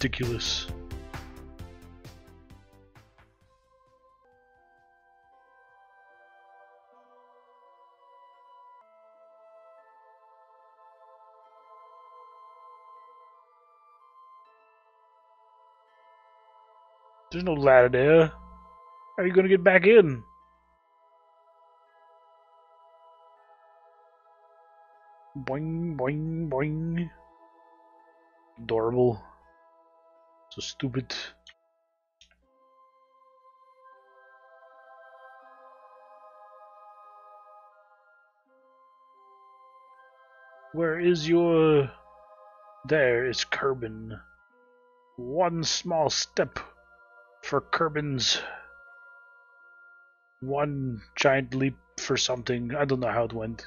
ridiculous. There's no ladder there. How are you gonna get back in? Boing, boing, boing. Adorable. So stupid. Where is your... There is Kerbin. One small step for Kerbins. One giant leap for something. I don't know how it went.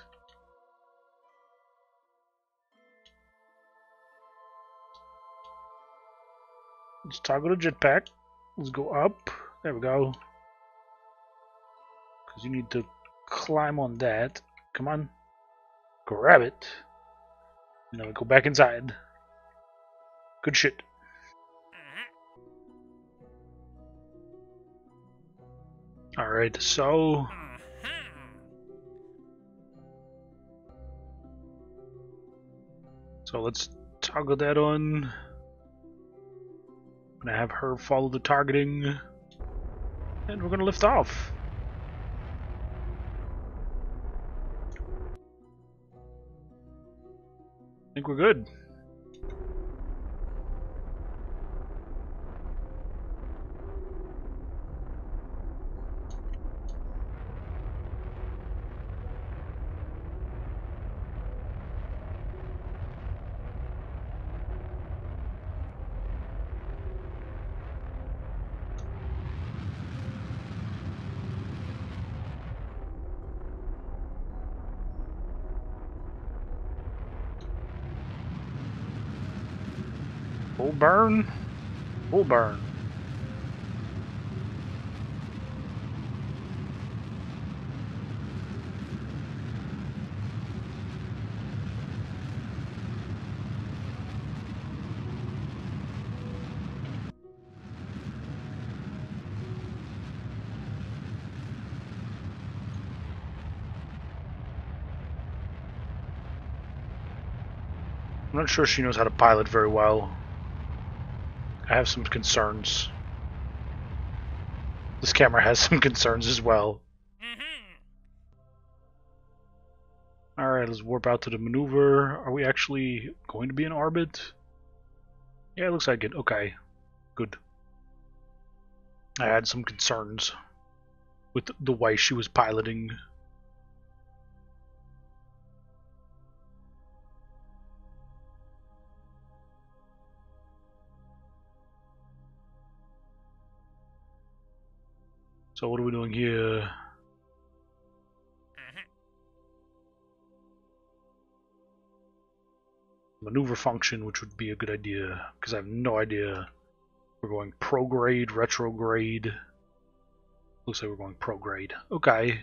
Let's toggle the jetpack. Let's go up. There we go. Because you need to climb on that. Come on. Grab it. And then we go back inside. Good shit. Alright, so... So let's toggle that on. I'm gonna have her follow the targeting. And we're gonna lift off. I think we're good. Full burn. Full burn. I'm not sure she knows how to pilot very well. I have some concerns. This camera has some concerns as well. Alright, let's warp out to the maneuver. Are we actually going to be in orbit? Yeah, it looks like it. Okay. Good. I had some concerns with the way she was piloting. So what are we doing here? Maneuver function, which would be a good idea, because I have no idea. We're going prograde, retrograde. Looks like we're going prograde. Okay.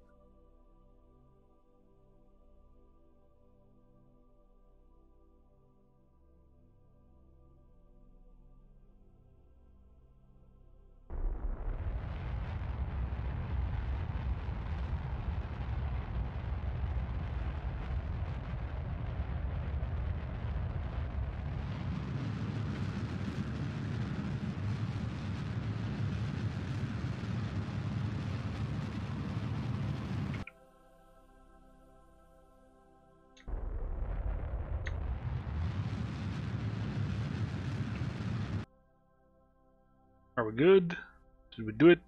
Are we good? Did we do it?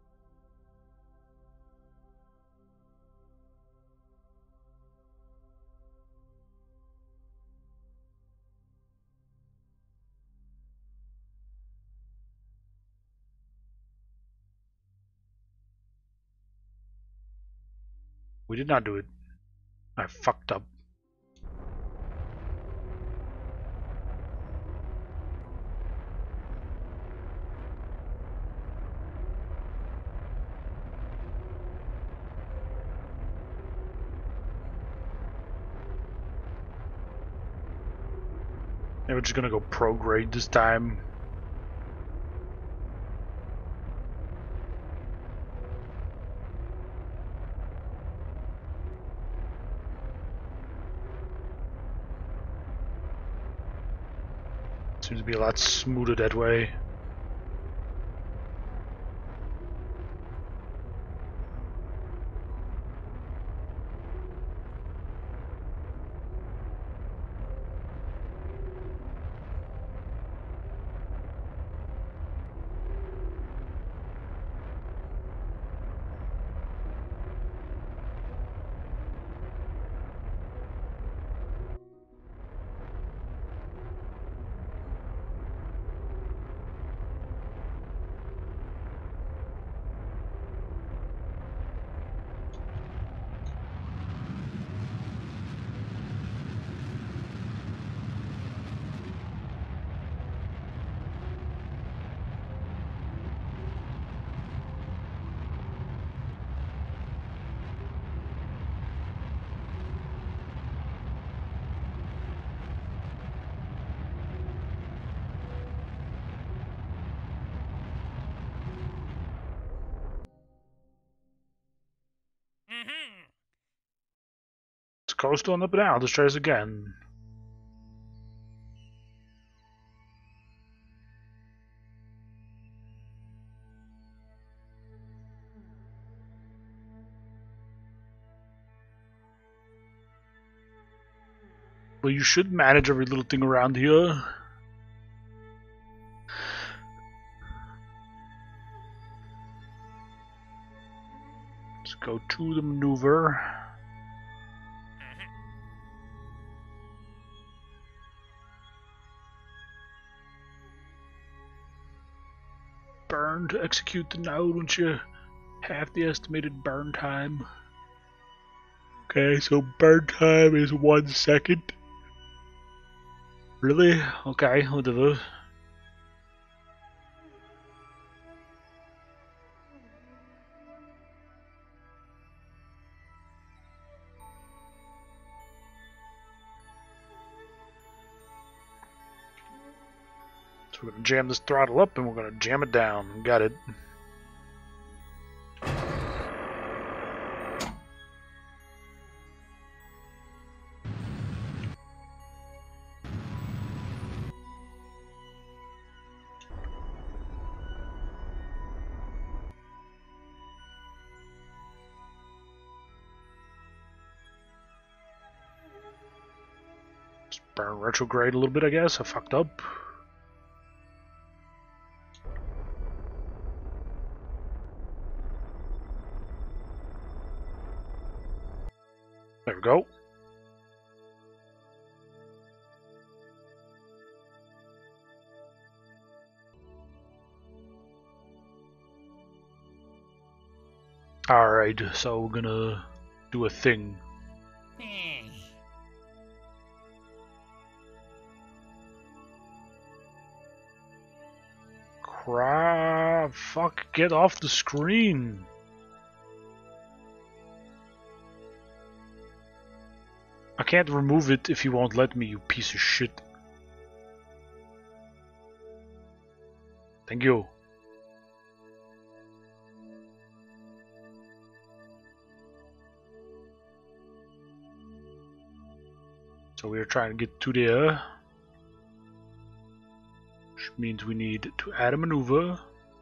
We did not do it. I fucked up. And we're just gonna go pro grade this time. Seems to be a lot smoother that way. Let's coast on up and down. Let's try this again. Well, you should manage every little thing around here. Let's go to the maneuver. Burn to execute the node once you have the estimated burn time. Okay, so burn time is 1 second. Really? Okay, whatever. So we're gonna jam this throttle up and we're gonna jam it down. Got it. Burn retrograde a little bit, I guess. I fucked up. There we go. Alright, so we're gonna do a thing. Crap! Fuck, get off the screen! I can't remove it if you won't let me, you piece of shit. Thank you. So we're trying to get to there. Which means we need to add a maneuver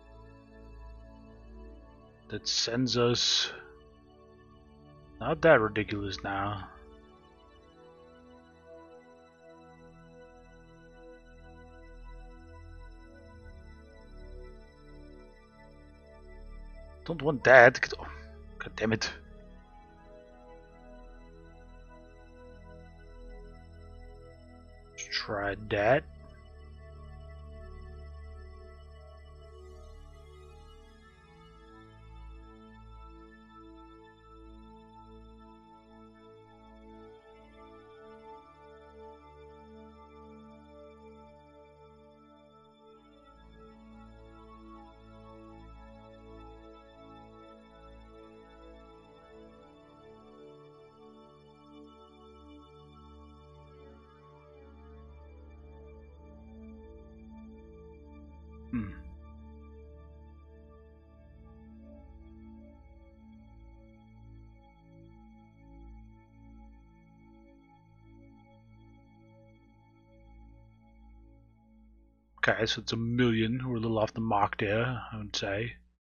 that sends us... Not that ridiculous now. Don't want that. Oh, God damn it. Let's try that. Okay, so it's 1,000,000. We're a little off the mark there, I would say.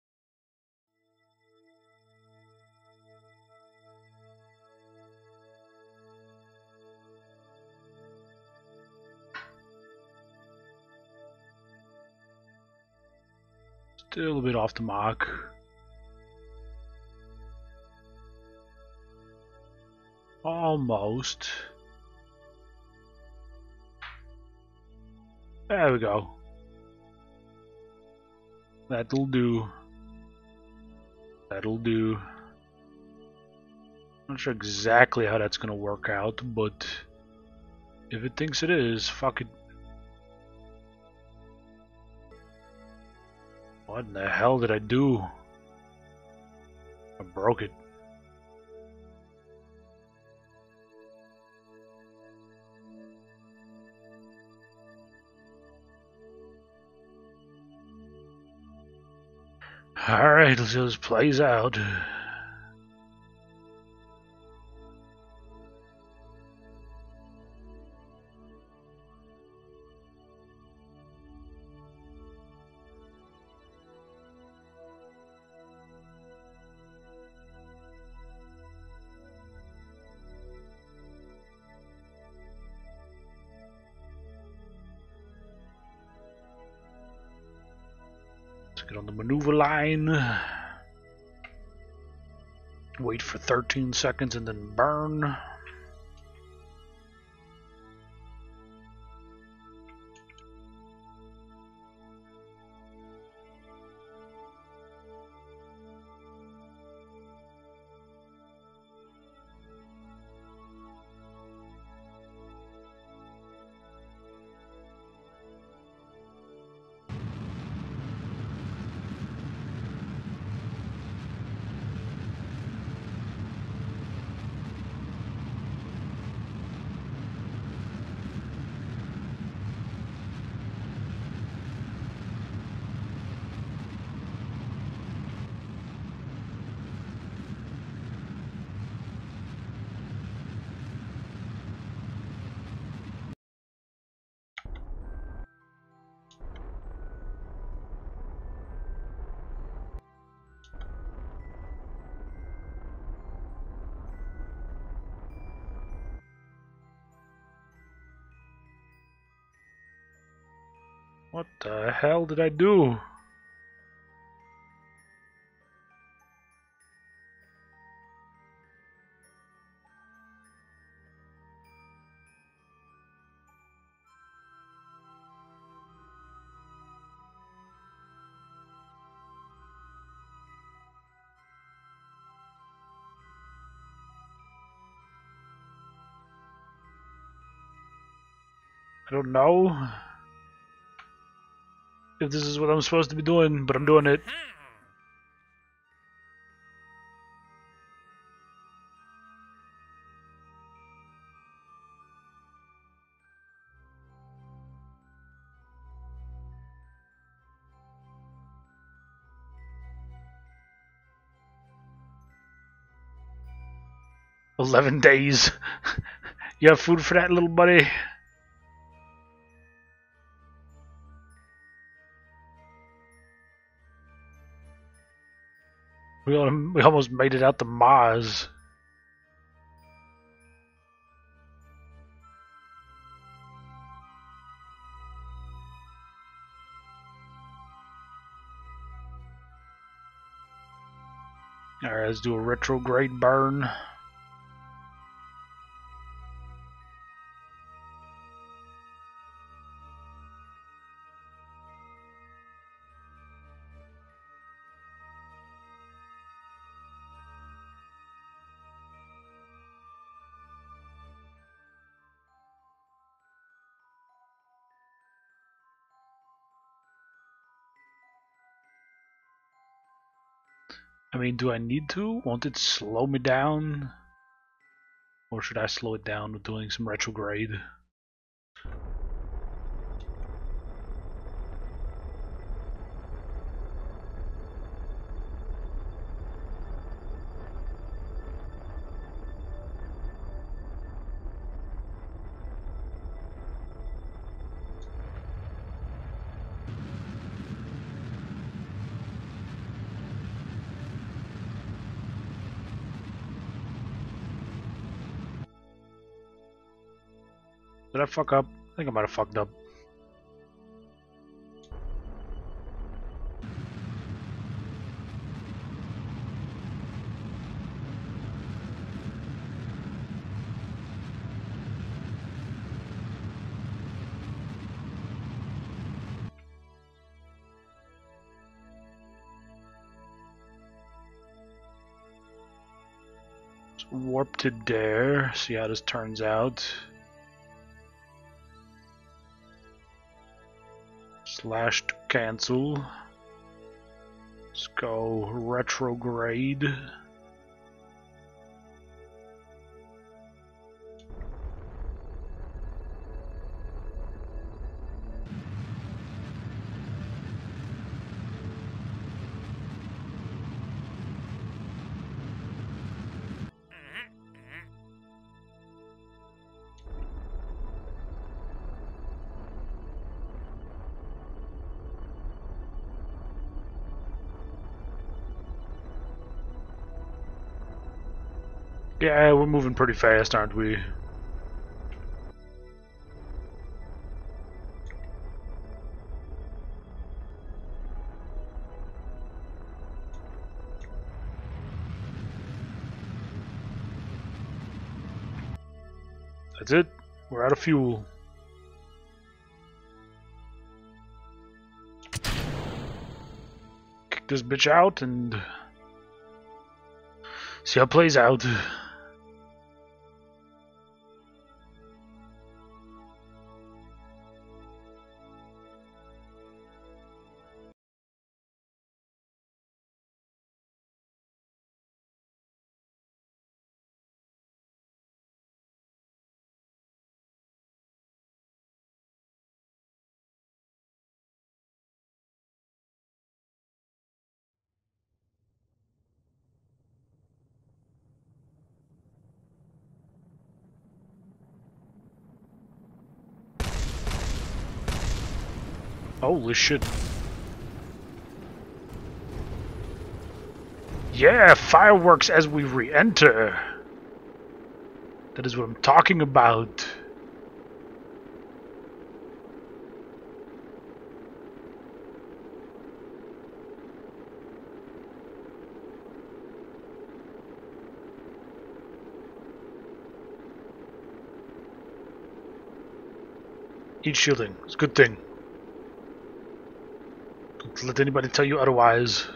Still a bit off the mark. Almost. There we go. That'll do. That'll do. Not sure exactly how that's gonna work out, but if it thinks it is, fuck it. What in the hell did I do? I broke it. Alright, let's see how this plays out. Get on the maneuver line. Wait for 13 seconds and then burn. What the hell did I do? I don't know if this is what I'm supposed to be doing, but I'm doing it. "11 days. You have food for that, little buddy?" We almost made it out to Mars. Alright, let's do a retrograde burn. I mean, do I need to? Won't it slow me down? Or should I slow it down with doing some retrograde? Did I fuck up? I think I might have fucked up. So warp to there. See how this turns out. Slash to cancel. Let's go retrograde. Yeah, we're moving pretty fast, aren't we? That's it. We're out of fuel. Kick this bitch out and see how it plays out. Holy shit. Yeah, fireworks as we re-enter. That is what I'm talking about. Heat shielding. It's a good thing. Don't let anybody tell you otherwise.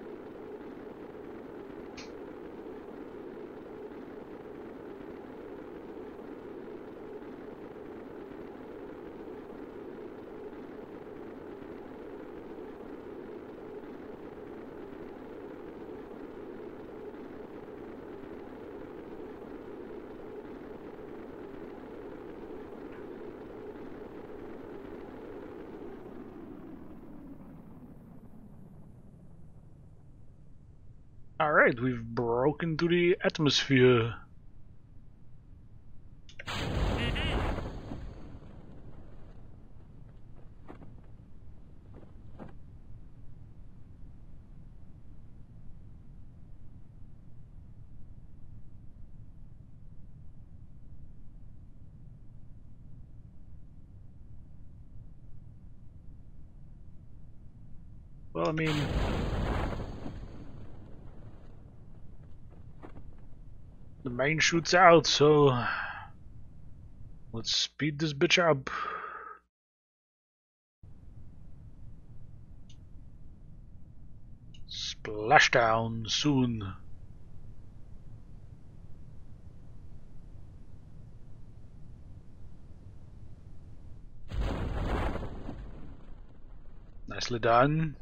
Alright, we've broken through the atmosphere. Well, I mean, the main chute's out, so let's speed this bitch up. Splashdown soon. Nicely done.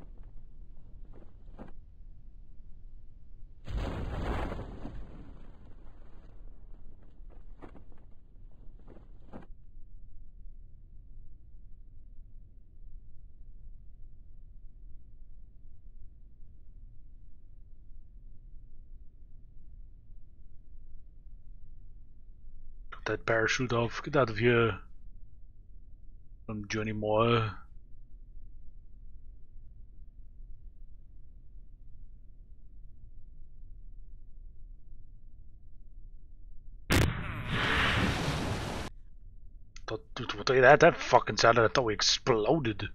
Got that parachute off. Get out of here. Don't do anymore. That fucking sounded. I thought we exploded.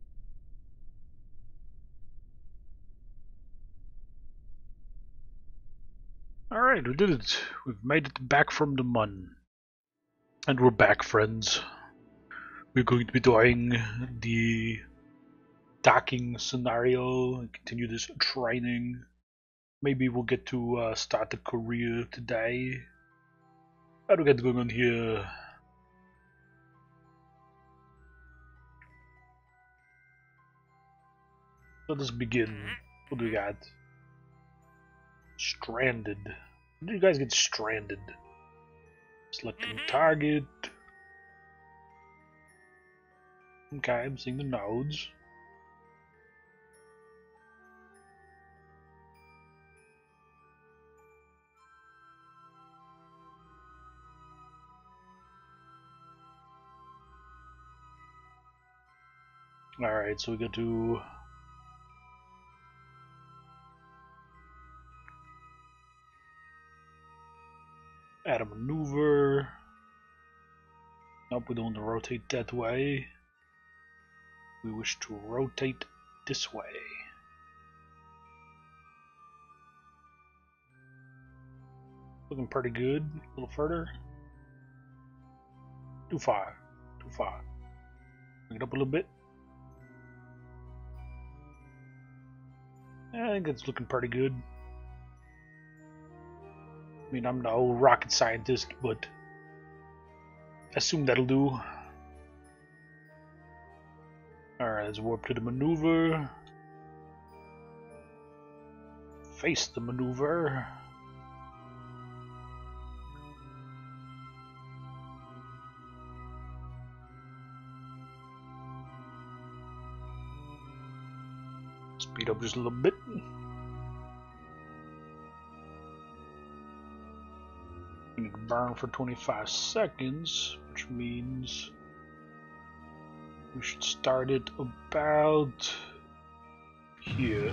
Alright, we did it. We've made it back from the mun. And we're back, friends. We're going to be doing the docking scenario and continue this training. Maybe we'll get to start the career today. How do we get going on here? Let us begin. What do we got? Stranded. When did you guys get stranded? Selecting target. Okay, I'm seeing the nodes. Alright, so we go to add a maneuver. Nope, we don't want to rotate that way. We wish to rotate this way. Looking pretty good. A little further. Too far. Too far. Bring it up a little bit. I think it's looking pretty good. I mean, I'm no rocket scientist, but I assume that'll do. Alright, let's warp to the maneuver. Face the maneuver. Speed up just a little bit. And burn for 25 seconds, which means we should start it about here.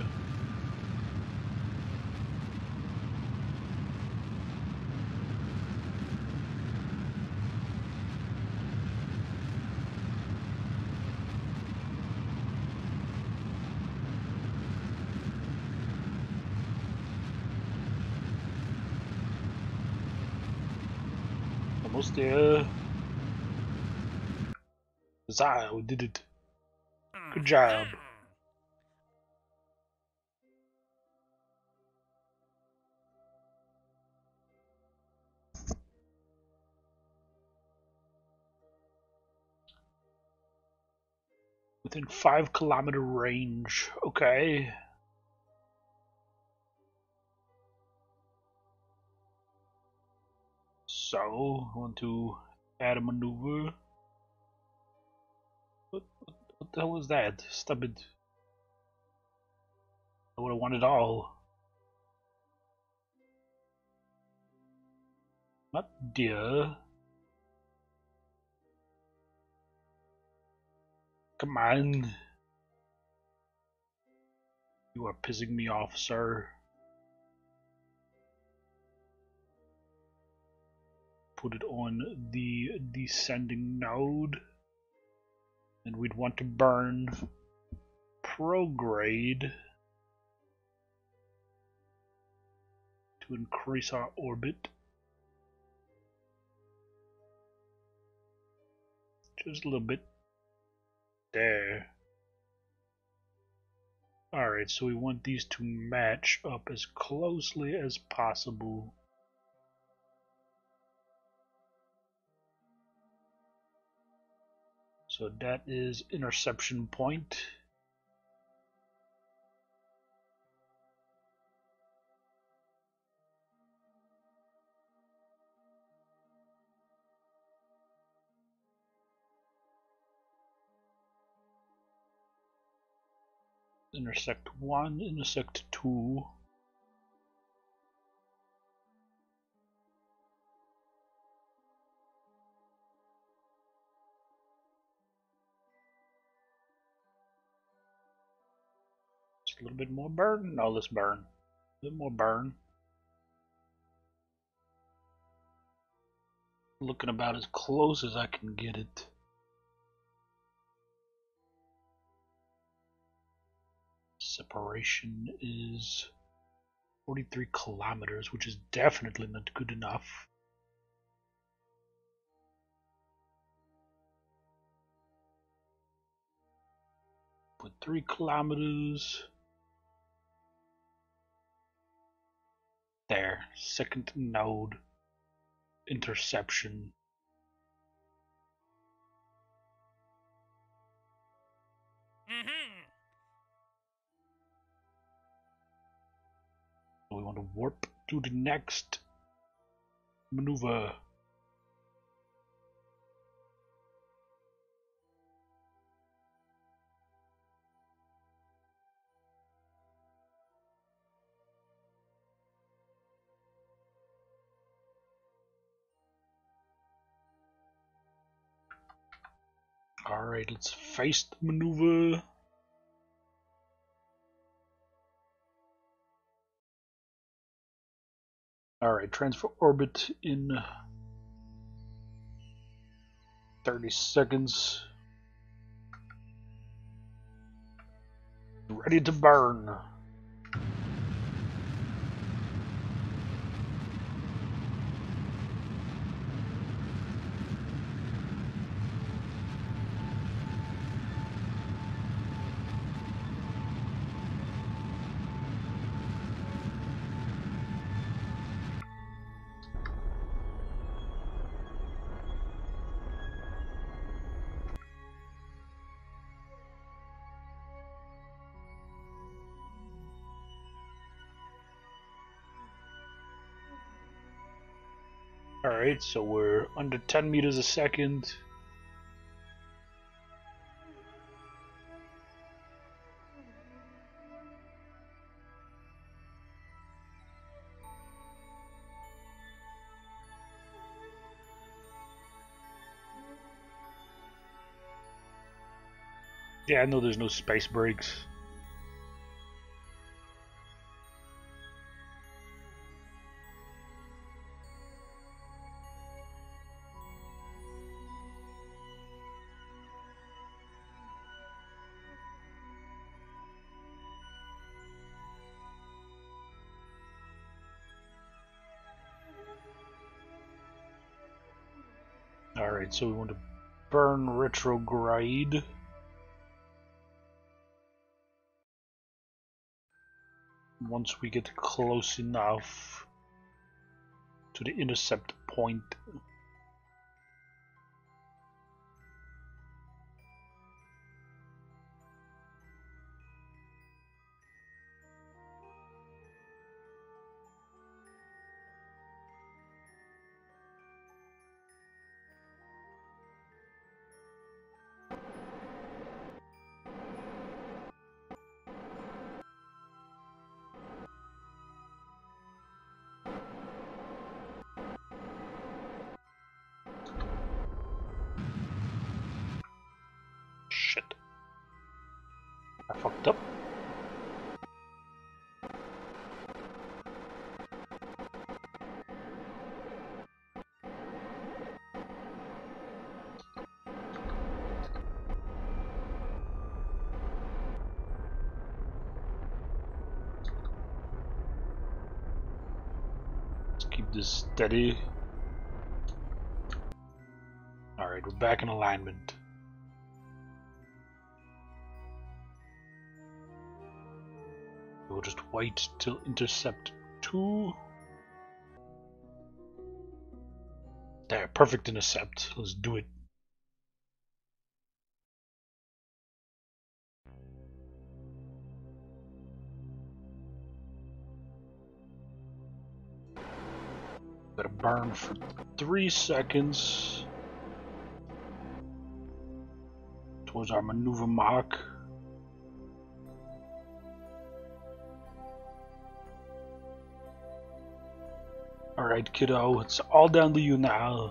Almost there. Huzzah, we did it. Good job. Within 5-kilometer range. Okay. So, I want to add a maneuver. What the hell was that? Stop it. I would have wanted all. Not dear. Come on. You are pissing me off, sir. Put it on the descending node. And we'd want to burn prograde to increase our orbit. Just a little bit. There. Alright, so we want these to match up as closely as possible. So that is interception point. Intersect 1, intersect 2. Just a little bit more burn. No, let's burn. A bit more burn. Looking about as close as I can get it. Separation is 43 kilometers, which is definitely not good enough. Put 3 kilometers. There, second node. Interception. We want to warp to the next maneuver. Alright, let's face the maneuver. Alright, transfer orbit in 30 seconds. Ready to burn. Alright, so we're under 10 meters a second. Yeah, I know there's no space brakes. Alright, so we want to burn retrograde. Once we get close enough to the intercept point. Shit. I fucked up. Let's keep this steady. Alright, we're back in alignment. We'll just wait till intercept 2. There, perfect intercept. Let's do it. Gotta burn for 3 seconds towards our maneuver mark. Alright, kiddo, it's all down to you now.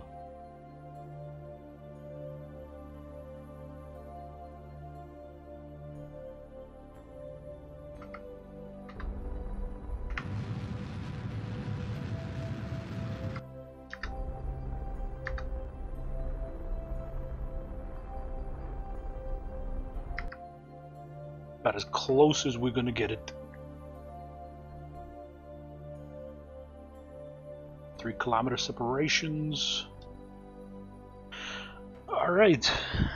About as close as we're gonna get it. 3-kilometer separations. Alright.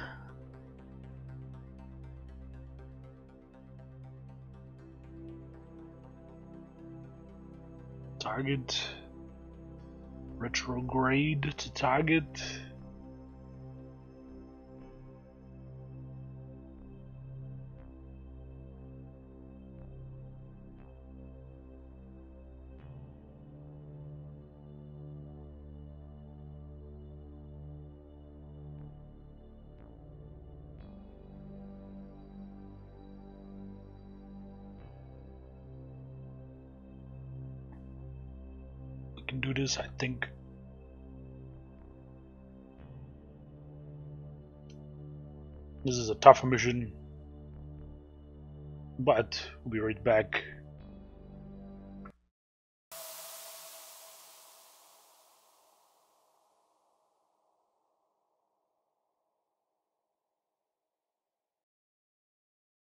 Target. Retrograde to target. We can do this, I think. This is a tougher mission, but we'll be right back.